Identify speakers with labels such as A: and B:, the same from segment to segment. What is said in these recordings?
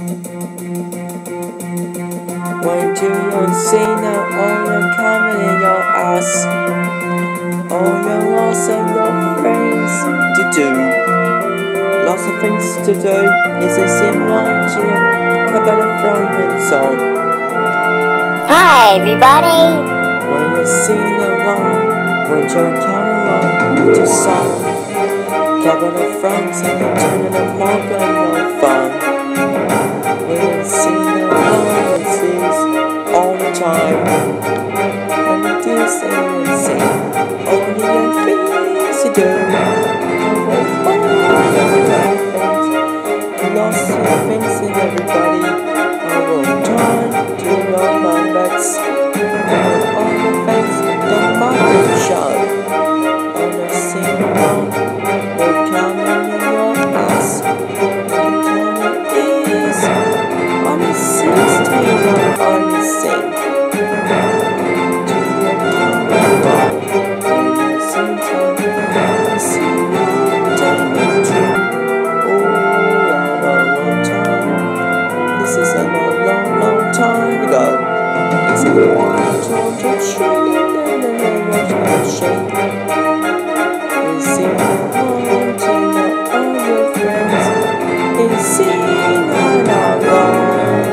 A: When do you see now all your coming in your ass? All your lots of your things to do. Lots of things to do is a similar to a couple of Roman song.
B: Hi everybody!
A: When you sing along, when you're coming along to song, couple of friends and you're turning them more good no fun. When you sing along, it seems all the time. When you do sing and sing, only your things to do. Lost your things in everybody. I will turn to your moments. And all the things that might show. On the sing along, will come in your ass. And kind of is on the 16 on the sing. To your camera, on the sing time, see your time too. This is a long, long time ago. It's a long time to shake. We sing along to all your friends. We sing along.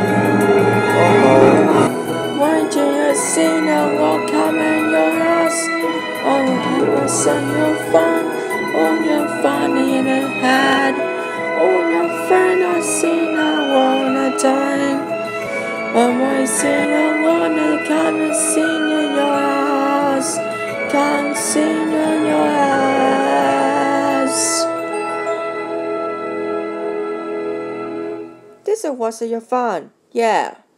A: Why do you sing along? Come in your ass. Oh, have a son, your fun. Oh, you're funny in the head. Oh, your friend I sing all the time. And why sing I wanna come and sing in your house. Come sing in your house. This was your fun, yeah.